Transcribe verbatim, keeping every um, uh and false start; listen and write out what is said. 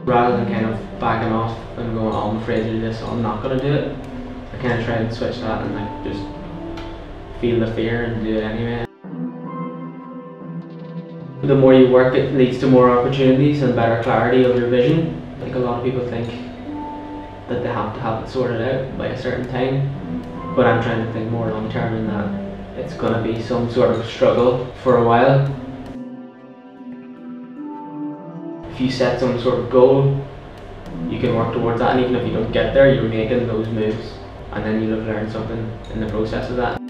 Rather than kind of backing off and going, oh, I'm afraid to do this, so I'm not going to do it, I kind of try and switch that and like just feel the fear and do it anyway. The more you work, it leads to more opportunities and better clarity of your vision. Like a lot of people think that they have to have it sorted out by a certain time, but I'm trying to think more long term in that it's going to be some sort of struggle for a while. If you set some sort of goal, you can work towards that, and even if you don't get there, you're making those moves, and then you'll have learned something in the process of that.